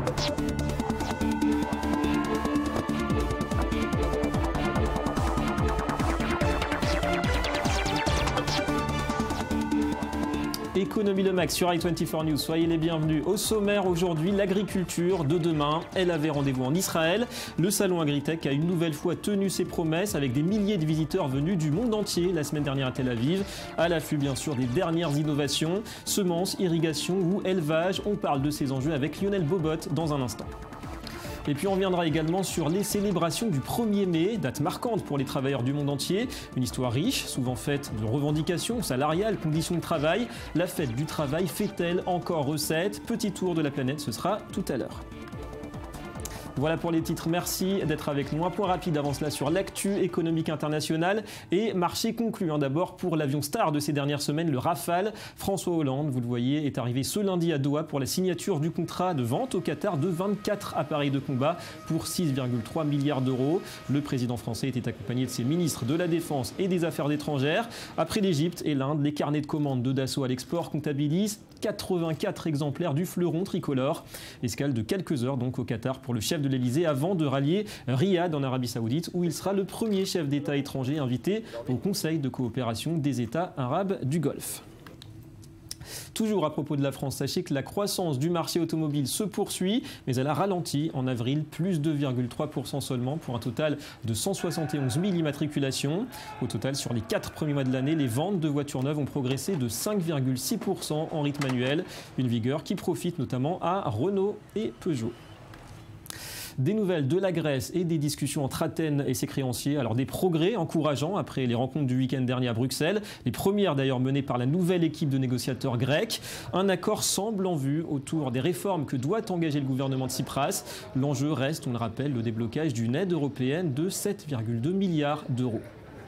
Économie le max sur i24 News, soyez les bienvenus. Au sommaire aujourd'hui, l'agriculture de demain. Elle avait rendez-vous en Israël. Le salon Agritech a une nouvelle fois tenu ses promesses avec des milliers de visiteurs venus du monde entier la semaine dernière à Tel Aviv. À l'affût bien sûr des dernières innovations, semences, irrigation ou élevage. On parle de ces enjeux avec Lionel Bobot dans un instant. Et puis on reviendra également sur les célébrations du 1er mai, date marquante pour les travailleurs du monde entier. Une histoire riche, souvent faite de revendications salariales, conditions de travail. La fête du travail fait-elle encore recette? Petit tour de la planète, ce sera tout à l'heure. Voilà pour les titres, merci d'être avec nous. Un point rapide avant cela sur l'actu économique internationale et marché conclu. D'abord pour l'avion star de ces dernières semaines, le Rafale. François Hollande, vous le voyez, est arrivé ce lundi à Doha pour la signature du contrat de vente au Qatar de 24 appareils de combat pour 6,3 milliards d'euros. Le président français était accompagné de ses ministres de la Défense et des Affaires étrangères. Après l'Égypte et l'Inde, les carnets de commandes de Dassault à l'export comptabilisent 84 exemplaires du fleuron tricolore. Escale de quelques heures donc au Qatar pour le chef de l'Elysée avant de rallier Riyad en Arabie Saoudite où il sera le premier chef d'État étranger invité au Conseil de coopération des États arabes du Golfe. Toujours à propos de la France, sachez que la croissance du marché automobile se poursuit, mais elle a ralenti en avril, plus 2,3% seulement, pour un total de 171 000 immatriculations. Au total, sur les 4 premiers mois de l'année, les ventes de voitures neuves ont progressé de 5,6% en rythme annuel, une vigueur qui profite notamment à Renault et Peugeot. Des nouvelles de la Grèce et des discussions entre Athènes et ses créanciers. Alors des progrès encourageants après les rencontres du week-end dernier à Bruxelles. Les premières d'ailleurs menées par la nouvelle équipe de négociateurs grecs. Un accord semble en vue autour des réformes que doit engager le gouvernement de Tsipras. L'enjeu reste, on le rappelle, le déblocage d'une aide européenne de 7,2 milliards d'euros.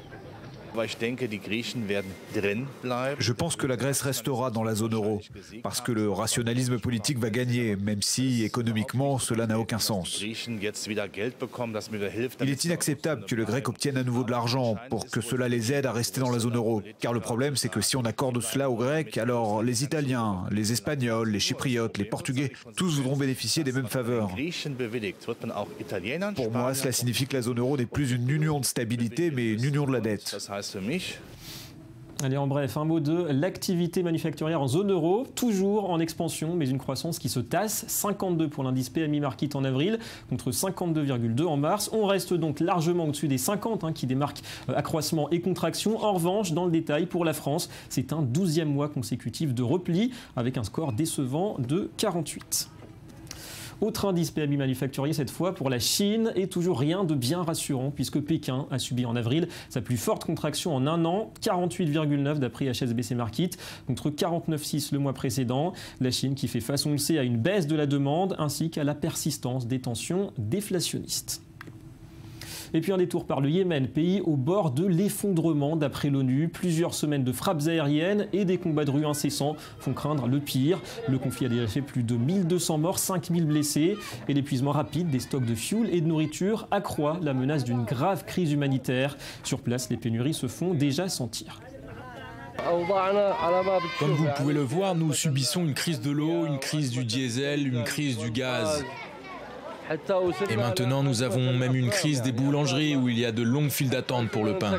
Je pense que la Grèce restera dans la zone euro, parce que le rationalisme politique va gagner, même si économiquement cela n'a aucun sens. Il est inacceptable que les Grecs obtiennent à nouveau de l'argent pour que cela les aide à rester dans la zone euro. Car le problème c'est que si on accorde cela aux Grecs, alors les Italiens, les Espagnols, les Chypriotes, les Portugais, tous voudront bénéficier des mêmes faveurs. Pour moi, cela signifie que la zone euro n'est plus une union de stabilité, mais une union de la dette. Allez, en bref, un mot de l'activité manufacturière en zone euro, toujours en expansion, mais une croissance qui se tasse. 52 pour l'indice PMI Market en avril, contre 52,2 en mars. On reste donc largement au-dessus des 50, qui démarquent accroissement et contraction. En revanche, dans le détail, pour la France, c'est un 12e mois consécutif de repli, avec un score décevant de 48. Autre indice PMI manufacturier cette fois pour la Chine et toujours rien de bien rassurant puisque Pékin a subi en avril sa plus forte contraction en un an, 48,9 d'après HSBC Market contre 49,6 le mois précédent. La Chine qui fait face, on le sait, à une baisse de la demande ainsi qu'à la persistance des tensions déflationnistes. Et puis un détour par le Yémen, pays au bord de l'effondrement d'après l'ONU. Plusieurs semaines de frappes aériennes et des combats de rue incessants font craindre le pire. Le conflit a déjà fait plus de 1200 morts, 5000 blessés. Et l'épuisement rapide des stocks de fuel et de nourriture accroît la menace d'une grave crise humanitaire. Sur place, les pénuries se font déjà sentir. Comme vous pouvez le voir, nous subissons une crise de l'eau, une crise du diesel, une crise du gaz. Et maintenant, nous avons même une crise des boulangeries où il y a de longues files d'attente pour le pain.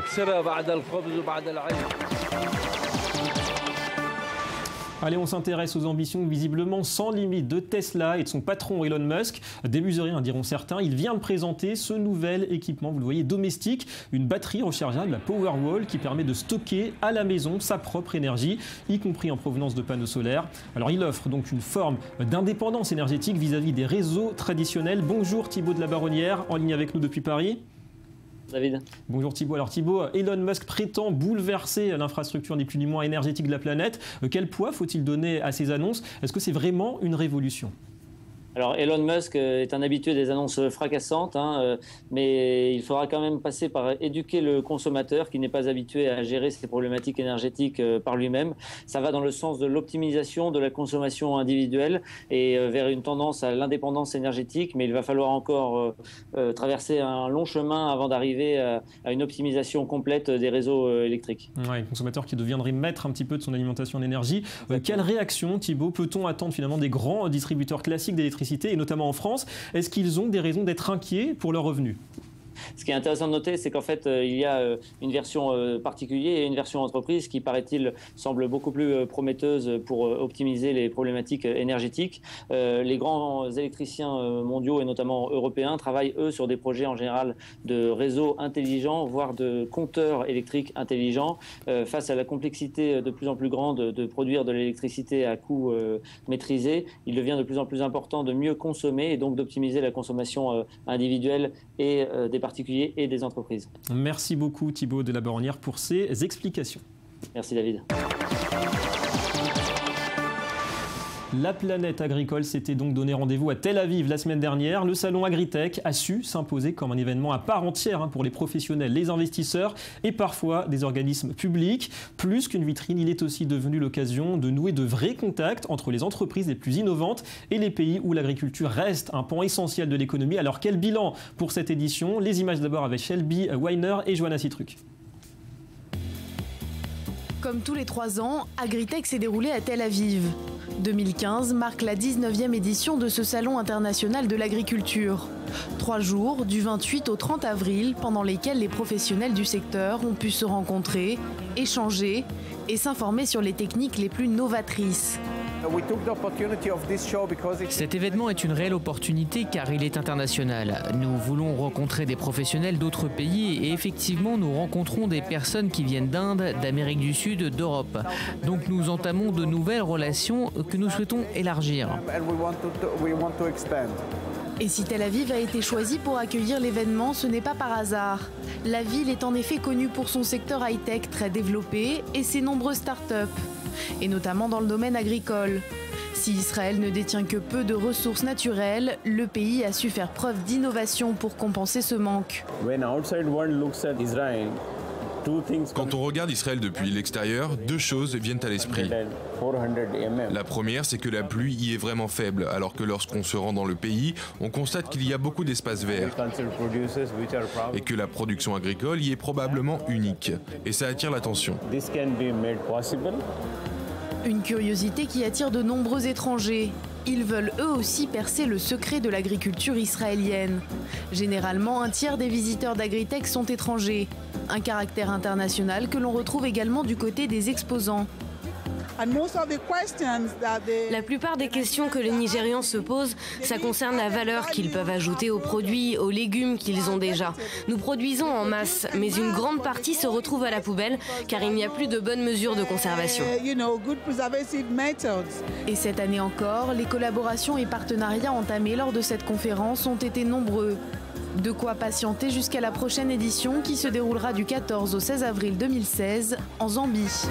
Allez, on s'intéresse aux ambitions visiblement sans limite de Tesla et de son patron Elon Musk. Démesuré, diront certains, il vient de présenter ce nouvel équipement, vous le voyez, domestique, une batterie rechargeable, la Powerwall, qui permet de stocker à la maison sa propre énergie, y compris en provenance de panneaux solaires. Alors il offre donc une forme d'indépendance énergétique vis-à-vis des réseaux traditionnels. Bonjour Thibaut de la Baronnière, en ligne avec nous depuis Paris. David. Bonjour Thibaut. Alors Thibaut, Elon Musk prétend bouleverser l'infrastructure ni plus ni moins énergétique de la planète. Quel poids faut-il donner à ces annonces? Est-ce que c'est vraiment une révolution? Alors Elon Musk est un habitué des annonces fracassantes, mais il faudra quand même passer par éduquer le consommateur qui n'est pas habitué à gérer ces problématiques énergétiques par lui-même. Ça va dans le sens de l'optimisation de la consommation individuelle et vers une tendance à l'indépendance énergétique, mais il va falloir encore traverser un long chemin avant d'arriver à une optimisation complète des réseaux électriques. Ouais, un consommateur qui deviendrait maître un petit peu de son alimentation en énergie. Quelle réaction, Thibaut, peut-on attendre finalement des grands distributeurs classiques d'électricité l'électricité, et notamment en France. Est-ce qu'ils ont des raisons d'être inquiets pour leurs revenus ? Ce qui est intéressant de noter, c'est qu'en fait, il y a une version particulier et une version entreprise qui, paraît-il, semble beaucoup plus prometteuse pour optimiser les problématiques énergétiques. Les grands électriciens mondiaux et notamment européens travaillent, eux, sur des projets en général de réseaux intelligents, voire de compteurs électriques intelligents. Face à la complexité de plus en plus grande de produire de l'électricité à coût maîtrisé, il devient de plus en plus important de mieux consommer et donc d'optimiser la consommation individuelle et des particuliers et des entreprises. Merci beaucoup Thibaut de la Boronnière pour ces explications. Merci David. La planète agricole s'était donc donné rendez-vous à Tel Aviv la semaine dernière. Le salon Agritech a su s'imposer comme un événement à part entière pour les professionnels, les investisseurs et parfois des organismes publics. Plus qu'une vitrine, il est aussi devenu l'occasion de nouer de vrais contacts entre les entreprises les plus innovantes et les pays où l'agriculture reste un pan essentiel de l'économie. Alors quel bilan pour cette édition? Les images d'abord avec Shelby Weiner et Johanna Citruc. Comme tous les 3 ans, Agritech s'est déroulé à Tel Aviv. 2015 marque la 19e édition de ce salon international de l'agriculture. 3 jours, du 28 au 30 avril, pendant lesquels les professionnels du secteur ont pu se rencontrer, échanger et s'informer sur les techniques les plus novatrices. Cet événement est une réelle opportunité car il est international. Nous voulons rencontrer des professionnels d'autres pays et effectivement nous rencontrons des personnes qui viennent d'Inde, d'Amérique du Sud, d'Europe. Donc nous entamons de nouvelles relations que nous souhaitons élargir. Et si Tel Aviv a été choisi pour accueillir l'événement, ce n'est pas par hasard. La ville est en effet connue pour son secteur high-tech très développé et ses nombreuses start-up, et notamment dans le domaine agricole. Si Israël ne détient que peu de ressources naturelles, le pays a su faire preuve d'innovation pour compenser ce manque. Quand on regarde Israël depuis l'extérieur, 2 choses viennent à l'esprit. La première, c'est que la pluie y est vraiment faible, alors que lorsqu'on se rend dans le pays, on constate qu'il y a beaucoup d'espaces verts et que la production agricole y est probablement unique. Et ça attire l'attention. Une curiosité qui attire de nombreux étrangers. Ils veulent eux aussi percer le secret de l'agriculture israélienne. Généralement, un tiers des visiteurs d'Agritech sont étrangers. Un caractère international que l'on retrouve également du côté des exposants. La plupart des questions que les Nigérians se posent, ça concerne la valeur qu'ils peuvent ajouter aux produits, aux légumes qu'ils ont déjà. Nous produisons en masse, mais une grande partie se retrouve à la poubelle car il n'y a plus de bonnes mesures de conservation. Et cette année encore, les collaborations et partenariats entamés lors de cette conférence ont été nombreux. De quoi patienter jusqu'à la prochaine édition qui se déroulera du 14 au 16 avril 2016 en Zambie.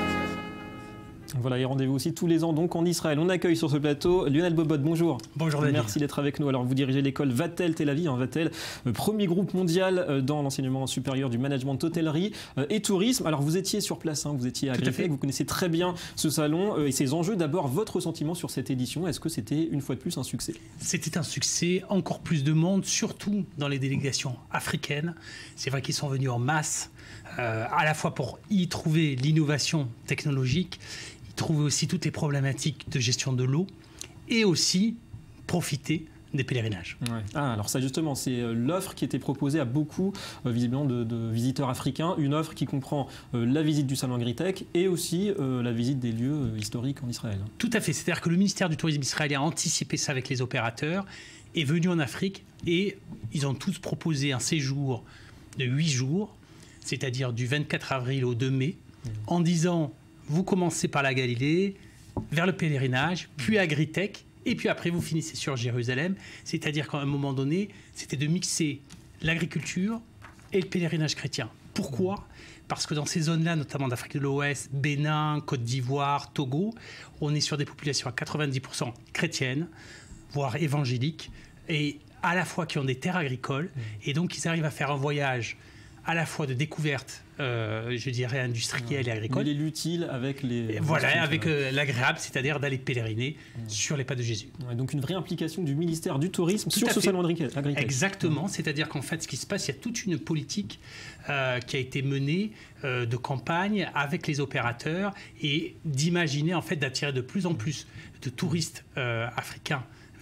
Voilà, et rendez-vous aussi tous les ans donc en Israël. On accueille sur ce plateau Lionel Bobot, bonjour. Bonjour David. Merci d'être avec nous. Alors vous dirigez l'école Vatel Tel Aviv, Vatel, premier groupe mondial dans l'enseignement supérieur du management hôtellerie et tourisme. Alors vous étiez sur place, vous étiez à Agritech, vous connaissez très bien ce salon et ses enjeux. D'abord, votre ressentiment sur cette édition, est-ce que c'était une fois de plus un succès? C'était un succès, encore plus de monde, surtout dans les délégations africaines. C'est vrai qu'ils sont venus en masse, à la fois pour y trouver l'innovation technologique, trouver aussi toutes les problématiques de gestion de l'eau et aussi profiter des pèlerinages. Ouais. Ah, alors ça justement, c'est l'offre qui était proposée à beaucoup visiblement de visiteurs africains, une offre qui comprend la visite du salon Agritech et aussi la visite des lieux historiques en Israël. Tout à fait, c'est-à-dire que le ministère du Tourisme israélien a anticipé ça avec les opérateurs, est venu en Afrique et ils ont tous proposé un séjour de 8 jours, c'est-à-dire du 24 avril au 2 mai, en disant vous commencez par la Galilée, vers le pèlerinage, puis Agritech, et puis après vous finissez sur Jérusalem. C'est-à-dire qu'à un moment donné, c'était de mixer l'agriculture et le pèlerinage chrétien. Pourquoi ? Parce que dans ces zones-là, notamment d'Afrique de l'Ouest, Bénin, Côte d'Ivoire, Togo, on est sur des populations à 90% chrétiennes, voire évangéliques, et à la fois qui ont des terres agricoles, et donc ils arrivent à faire un voyage à la fois de découverte, je dirais, industrielle et agricole. Mais l'utile avec les... Voilà, avec l'agréable, c'est-à-dire d'aller pélériner sur les pas de Jésus. Ouais, donc une vraie implication du ministère du Tourisme sur ce salon Agritech. Exactement, c'est-à-dire qu'en fait, ce qui se passe, il y a toute une politique qui a été menée de campagne avec les opérateurs et d'imaginer, en fait, d'attirer de plus en plus de touristes africains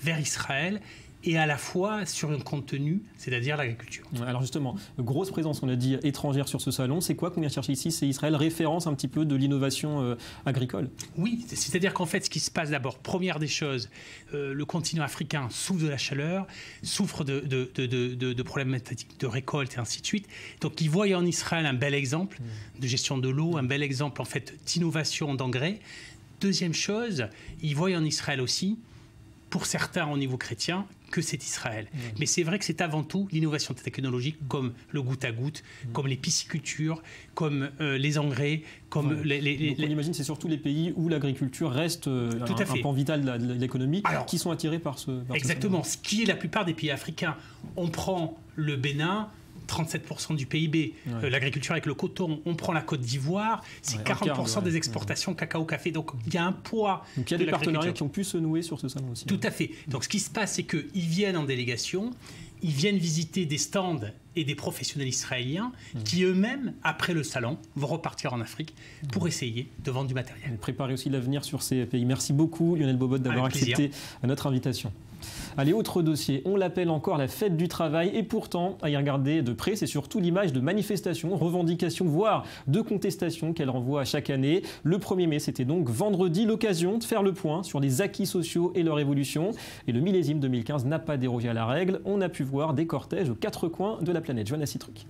vers Israël et à la fois sur un contenu, c'est-à-dire l'agriculture. Alors justement, grosse présence, on a dit, étrangère sur ce salon. C'est quoi qu'on vient chercher ici? C'est Israël, référence un petit peu de l'innovation agricole? Oui, c'est-à-dire qu'en fait, ce qui se passe d'abord, première des choses, le continent africain souffre de la chaleur, souffre de problématiques de récolte et ainsi de suite. Donc, ils voient en Israël un bel exemple de gestion de l'eau, un bel exemple en fait d'innovation d'engrais. Deuxième chose, ils voient en Israël aussi, pour certains au niveau chrétien, que c'est Israël. Mais c'est vrai que c'est avant tout l'innovation technologique comme le goutte à goutte, comme les piscicultures, comme les engrais, comme Donc on imagine que c'est surtout les pays où l'agriculture reste un pan vital de l'économie qui sont attirés par ce... Exactement, ce qui est la plupart des pays africains. On prend le Bénin, 37% du PIB, l'agriculture avec le coton. On prend la Côte d'Ivoire, c'est 40% des exportations cacao-café. Donc il y a un poids. Donc il y a des partenariats qui ont pu se nouer sur ce salon aussi. Tout à fait. Donc ce qui se passe, c'est qu'ils viennent en délégation, ils viennent visiter des stands et des professionnels israéliens qui eux-mêmes, après le salon, vont repartir en Afrique pour essayer de vendre du matériel. Préparer aussi l'avenir sur ces pays. Merci beaucoup Lionel Bobot d'avoir accepté notre invitation. Allez, autre dossier, on l'appelle encore la fête du travail et pourtant, à y regarder de près, c'est surtout l'image de manifestations, revendications, voire de contestations qu'elle renvoie à chaque année. Le 1er mai, c'était donc vendredi, l'occasion de faire le point sur les acquis sociaux et leur évolution. Et le millésime 2015 n'a pas dérogé à la règle. On a pu voir des cortèges aux quatre coins de la planète. Joanna Citruc.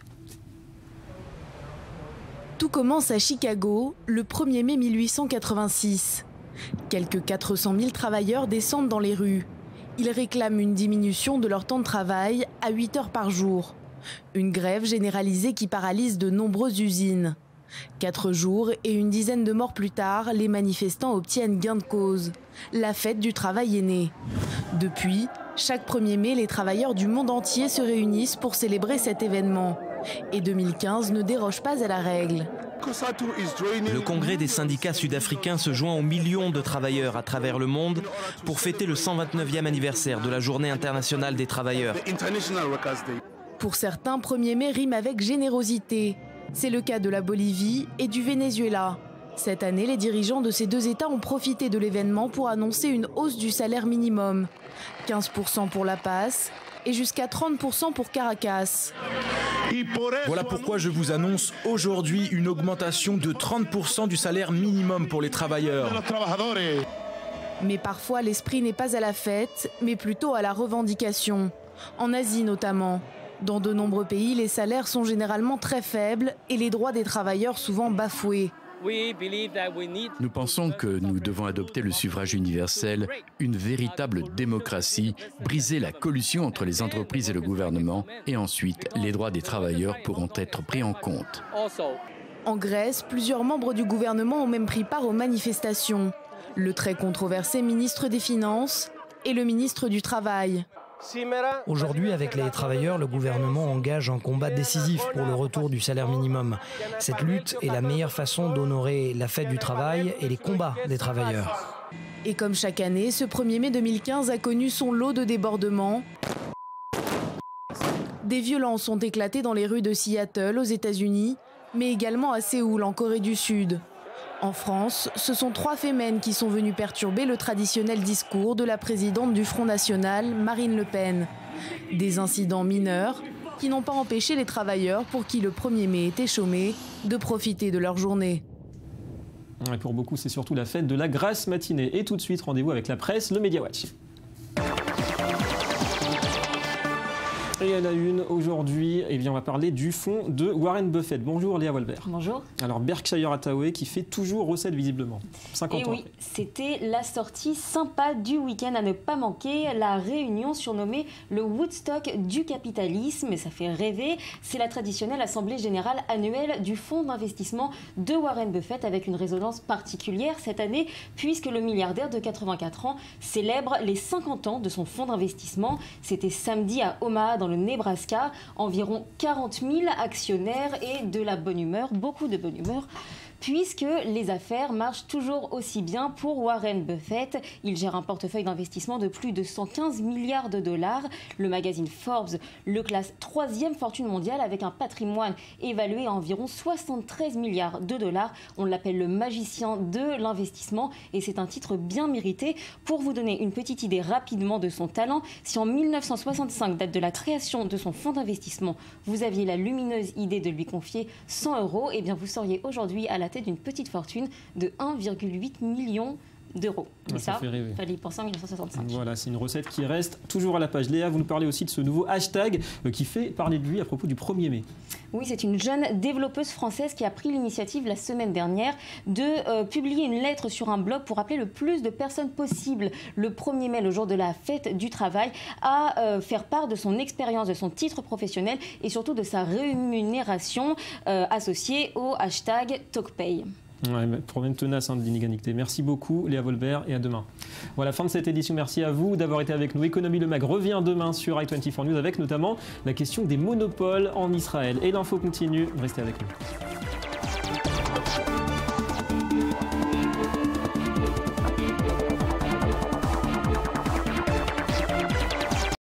Tout commence à Chicago, le 1er mai 1886. Quelques 400 000 travailleurs descendent dans les rues. Ils réclament une diminution de leur temps de travail à 8 heures par jour. Une grève généralisée qui paralyse de nombreuses usines. 4 jours et une dizaine de morts plus tard, les manifestants obtiennent gain de cause. La fête du travail est née. Depuis, chaque 1er mai, les travailleurs du monde entier se réunissent pour célébrer cet événement. Et 2015 ne déroge pas à la règle. Le congrès des syndicats sud-africains se joint aux millions de travailleurs à travers le monde pour fêter le 129e anniversaire de la Journée internationale des travailleurs. Pour certains, 1er mai rime avec générosité. C'est le cas de la Bolivie et du Venezuela. Cette année, les dirigeants de ces deux États ont profité de l'événement pour annoncer une hausse du salaire minimum. 15% pour La Paz et jusqu'à 30% pour Caracas. Voilà pourquoi je vous annonce aujourd'hui une augmentation de 30% du salaire minimum pour les travailleurs. Mais parfois, l'esprit n'est pas à la fête, mais plutôt à la revendication. En Asie notamment. Dans de nombreux pays, les salaires sont généralement très faibles et les droits des travailleurs souvent bafoués. Nous pensons que nous devons adopter le suffrage universel, une véritable démocratie, briser la collusion entre les entreprises et le gouvernement, et ensuite les droits des travailleurs pourront être pris en compte. En Grèce, plusieurs membres du gouvernement ont même pris part aux manifestations. Le très controversé ministre des Finances et le ministre du Travail. Aujourd'hui, avec les travailleurs, le gouvernement engage un combat décisif pour le retour du salaire minimum. Cette lutte est la meilleure façon d'honorer la fête du travail et les combats des travailleurs. Et comme chaque année, ce 1er mai 2015 a connu son lot de débordements. Des violences ont éclaté dans les rues de Seattle, aux États-Unis, mais également à Séoul, en Corée du Sud. En France, ce sont 3 fémènes qui sont venues perturber le traditionnel discours de la présidente du Front National, Marine Le Pen. Des incidents mineurs qui n'ont pas empêché les travailleurs pour qui le 1er mai était chômé de profiter de leur journée. Et pour beaucoup, c'est surtout la fête de la grasse matinée. Et tout de suite, rendez-vous avec la presse, le Media Watch. Et à la une, aujourd'hui, on va parler du fonds de Warren Buffett. Bonjour Léa Wolbert. Bonjour. Alors Berkshire Hathaway qui fait toujours recette visiblement, 50 ans oui, c'était la sortie sympa du week-end à ne pas manquer, la réunion surnommée le Woodstock du capitalisme, et ça fait rêver. C'est la traditionnelle assemblée générale annuelle du fonds d'investissement de Warren Buffett avec une résonance particulière cette année puisque le milliardaire de 84 ans célèbre les 50 ans de son fonds d'investissement. C'était samedi à Omaha dans le Nebraska, environ 40 000 actionnaires et de la bonne humeur, beaucoup de bonne humeur, puisque les affaires marchent toujours aussi bien pour Warren Buffett. Il gère un portefeuille d'investissement de plus de 115 milliards de dollars. Le magazine Forbes le classe 3e fortune mondiale avec un patrimoine évalué à environ 73 milliards de dollars. On l'appelle le magicien de l'investissement et c'est un titre bien mérité. Pour vous donner une petite idée rapidement de son talent, si en 1965, date de la création de son fonds d'investissement, vous aviez la lumineuse idée de lui confier 100 €, eh bien vous seriez aujourd'hui à la tête d'une petite fortune de 1,8 million d'euros. Mais ça fallait y penser en 1965. Voilà, c'est une recette qui reste toujours à la page. Léa, vous nous parlez aussi de ce nouveau hashtag qui fait parler de lui à propos du 1er mai. Oui, c'est une jeune développeuse française qui a pris l'initiative la semaine dernière de publier une lettre sur un blog pour appeler le plus de personnes possible le 1er mai, le jour de la fête du travail, à faire part de son expérience, de son titre professionnel et surtout de sa rémunération associée au hashtag TalkPay. Ouais, problème tenace de l'inégalité. Merci beaucoup Léa Volbert et à demain. Voilà, fin de cette édition. Merci à vous d'avoir été avec nous. Économie le Mag revient demain sur i24 News avec notamment la question des monopoles en Israël. Et l'info continue. Restez avec nous.